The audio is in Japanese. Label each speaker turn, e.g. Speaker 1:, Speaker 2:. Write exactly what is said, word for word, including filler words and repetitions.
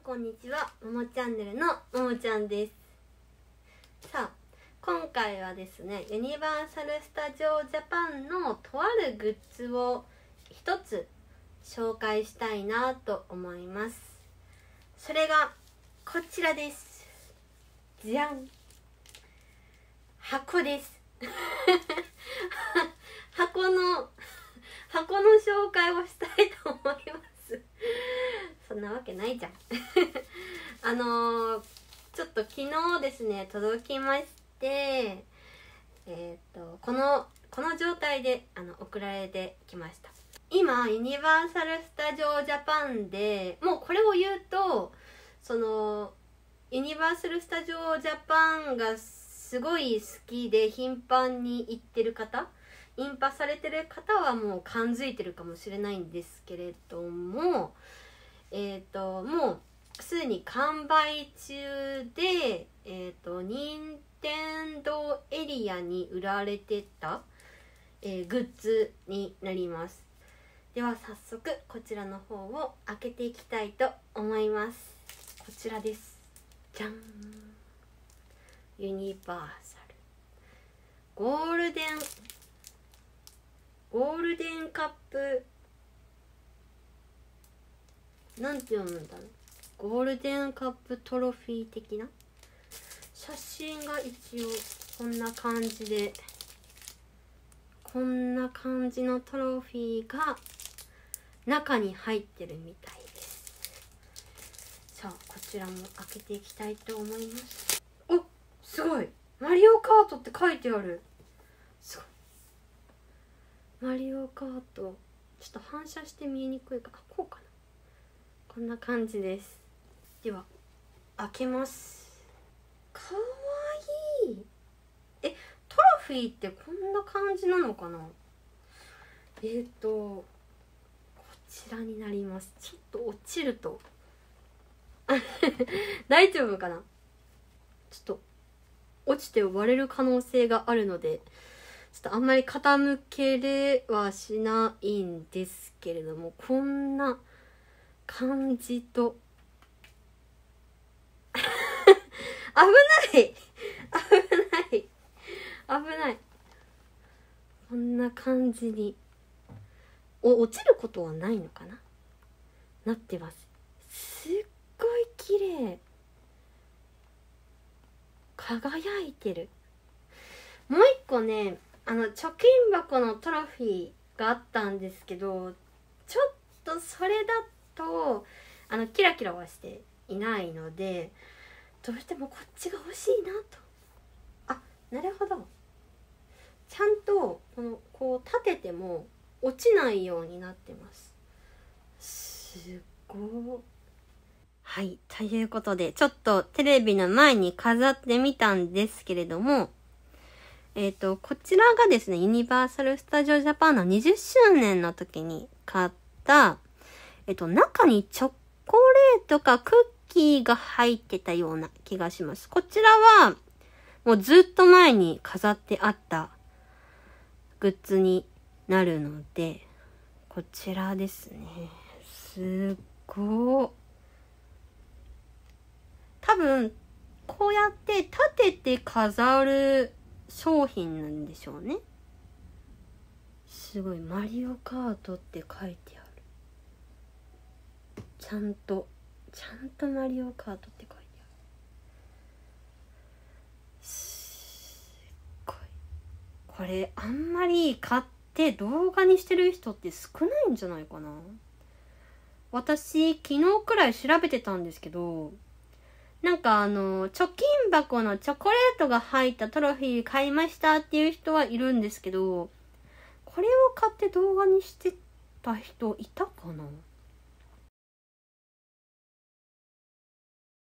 Speaker 1: こんにちは。ももチャンネルのももちゃんです。さあ、今回はですね、ユニバーサル・スタジオ・ジャパンのとあるグッズを一つ紹介したいなと思います。それがこちらです。じゃん、箱です箱の箱の紹介をしたいと思いますそんなわけないじゃんあのー、ちょっと昨日ですね届きまして、えっとこのこの状態であの送られてきました。今ユニバーサル・スタジオ・ジャパンでもうこれを言うと、そのユニバーサル・スタジオ・ジャパンがすごい好きで頻繁に行ってる方、インパされてる方はもう感づいてるかもしれないんですけれども、えっともうすでに完売中で、えっと任天堂エリアに売られてた、えー、グッズになります。では早速こちらの方を開けていきたいと思います。こちらです。じゃん、ユニバーサルゴールデンゴールデンカップ、なんて読むんだろう、ゴールデンカップトロフィー的な写真が一応こんな感じで、こんな感じのトロフィーが中に入ってるみたいです。さあこちらも開けていきたいと思います。お、すごい、マリオカートって書いてある。すごい、マリオカート、ちょっと反射して見えにくいか、あ、こうかな。こんな感じです。では開けます。かわいい。え、トロフィーってこんな感じなのかな。えーとこちらになります。ちょっと落ちると大丈夫かな。ちょっと落ちて割れる可能性があるので、ちょっとあんまり傾けれはしないんですけれども、こんな感じと危ない危ない危ないこんな感じにお落ちることはないのかな、なってます。すっごい綺麗、輝いてる。もう一個ね、あの貯金箱のトロフィーがあったんですけど、ちょっとそれだとあのキラキラはしていないので、どうしてもこっちが欲しいなと。あ、なるほど、ちゃんとこのこう立てても落ちないようになってます。すごい。はい、ということでちょっとテレビの前に飾ってみたんですけれども、えっとこちらがですねユニバーサル・スタジオ・ジャパンのにじゅっしゅうねんの時に買ったえっと中にチョコレートかクッキーが入ってたような気がします。こちらはもうずっと前に飾ってあったグッズになるので、こちらですね。すっごい、多分こうやって立てて飾る商品なんでしょうね。すごい、マリオカートって書いてある。ちゃんとちゃんとマリオカートって書いてある。すっごい、これあんまり買って動画にしてる人って少ないんじゃないかな。私昨日くらい調べてたんですけど、なんかあの貯金箱のチョコレートが入ったトロフィー買いましたっていう人はいるんですけど、これを買って動画にしてた人いたかな。